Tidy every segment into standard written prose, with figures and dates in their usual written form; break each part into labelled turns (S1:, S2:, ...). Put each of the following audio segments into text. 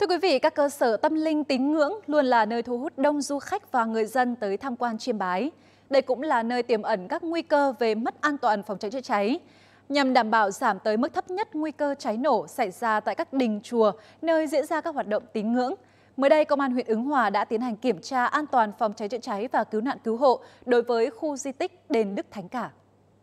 S1: Thưa quý vị, các cơ sở tâm linh tín ngưỡng luôn là nơi thu hút đông du khách và người dân tới tham quan chiêm bái. Đây cũng là nơi tiềm ẩn các nguy cơ về mất an toàn phòng cháy chữa cháy. Nhằm đảm bảo giảm tới mức thấp nhất nguy cơ cháy nổ xảy ra tại các đình chùa, nơi diễn ra các hoạt động tín ngưỡng. Mới đây, Công an huyện Ứng Hòa đã tiến hành kiểm tra an toàn phòng cháy chữa cháy và cứu nạn cứu hộ đối với khu di tích Đền Đức Thánh Cả.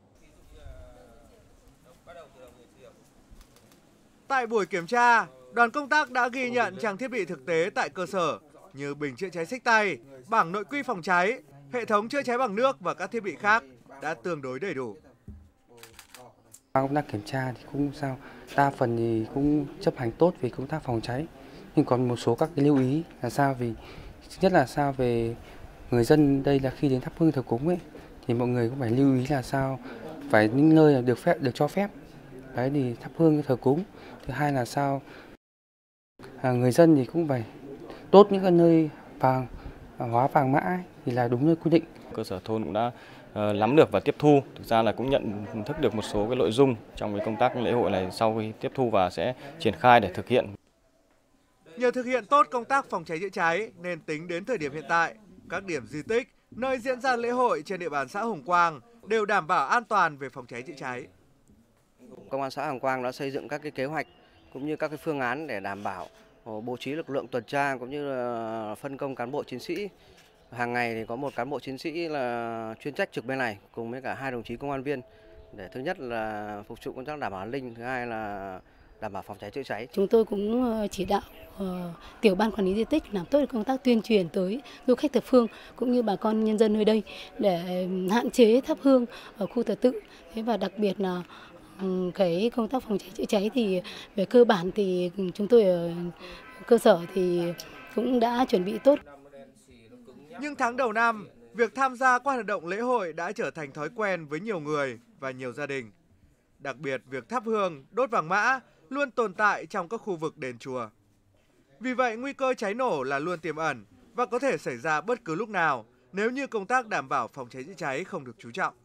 S2: Tại buổi kiểm tra, đoàn công tác đã ghi nhận trang thiết bị thực tế tại cơ sở như bình chữa cháy xích tay, bảng nội quy phòng cháy, hệ thống chữa cháy bằng nước và các thiết bị khác đã tương đối đầy đủ.
S3: Công tác kiểm tra thì cũng sao, đa phần thì cũng chấp hành tốt về công tác phòng cháy, nhưng còn một số các cái lưu ý là sao, vì nhất là sao về người dân đây là khi đến thắp hương thờ cúng ấy thì mọi người cũng phải lưu ý là sao, phải những nơi là được cho phép đấy thì thắp hương thờ cúng. Thứ hai là sao, người dân thì cũng phải tốt những cái nơi hóa vàng mã ấy, thì là đúng nơi quy định.
S4: Cơ sở thôn cũng đã nắm được và tiếp thu, thực ra là cũng nhận thức được một số cái nội dung trong cái công tác lễ hội này, sau khi tiếp thu và sẽ triển khai để thực hiện.
S2: Nhờ thực hiện tốt công tác phòng cháy chữa cháy nên tính đến thời điểm hiện tại, các điểm di tích, nơi diễn ra lễ hội trên địa bàn xã Hồng Quang đều đảm bảo an toàn về phòng cháy chữa cháy.
S5: Công an xã Hồng Quang đã xây dựng các cái kế hoạch cũng như các cái phương án để đảm bảo bố trí lực lượng tuần tra cũng như là phân công cán bộ chiến sĩ. Hàng ngày thì có một cán bộ chiến sĩ là chuyên trách trực bên này cùng với cả 2 đồng chí công an viên để thứ nhất là phục vụ công tác đảm bảo an ninh, thứ hai là đảm bảo phòng cháy chữa cháy.
S6: Chúng tôi cũng chỉ đạo tiểu ban quản lý di tích làm tốt công tác tuyên truyền tới du khách thập phương cũng như bà con nhân dân nơi đây để hạn chế thắp hương ở khu thờ tự. Và đặc biệt là cái công tác phòng cháy chữa cháy thì về cơ bản thì chúng tôi ở cơ sở thì cũng đã chuẩn bị tốt.
S2: Nhưng tháng đầu năm, việc tham gia các hoạt động lễ hội đã trở thành thói quen với nhiều người và nhiều gia đình. Đặc biệt, việc thắp hương, đốt vàng mã luôn tồn tại trong các khu vực đền chùa. Vì vậy, nguy cơ cháy nổ là luôn tiềm ẩn và có thể xảy ra bất cứ lúc nào nếu như công tác đảm bảo phòng cháy chữa cháy không được chú trọng.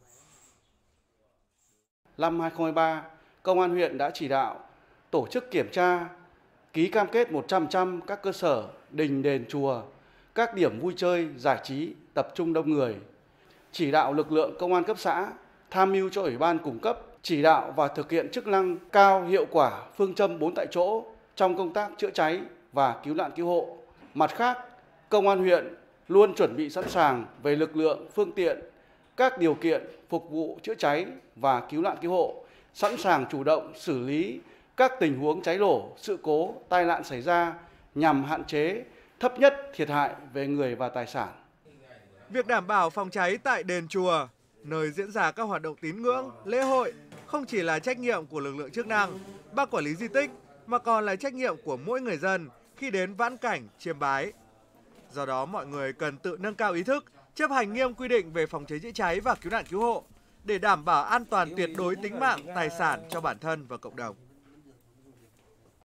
S7: Năm 2023, Công an huyện đã chỉ đạo tổ chức kiểm tra, ký cam kết 100% các cơ sở, đình, đền, chùa, các điểm vui chơi, giải trí, tập trung đông người. Chỉ đạo lực lượng công an cấp xã tham mưu cho Ủy ban cung cấp, chỉ đạo và thực hiện chức năng cao hiệu quả phương châm 4 tại chỗ trong công tác chữa cháy và cứu nạn cứu hộ. Mặt khác, Công an huyện luôn chuẩn bị sẵn sàng về lực lượng, phương tiện, các điều kiện phục vụ chữa cháy và cứu nạn cứu hộ, sẵn sàng chủ động xử lý các tình huống cháy nổ, sự cố, tai nạn xảy ra nhằm hạn chế thấp nhất thiệt hại về người và tài sản.
S2: Việc đảm bảo phòng cháy tại đền chùa, nơi diễn ra các hoạt động tín ngưỡng, lễ hội không chỉ là trách nhiệm của lực lượng chức năng, ban quản lý di tích mà còn là trách nhiệm của mỗi người dân khi đến vãn cảnh chiêm bái. Do đó, mọi người cần tự nâng cao ý thức, chấp hành nghiêm quy định về phòng cháy chữa cháy và cứu nạn cứu hộ để đảm bảo an toàn tuyệt đối tính mạng, tài sản cho bản thân và cộng đồng.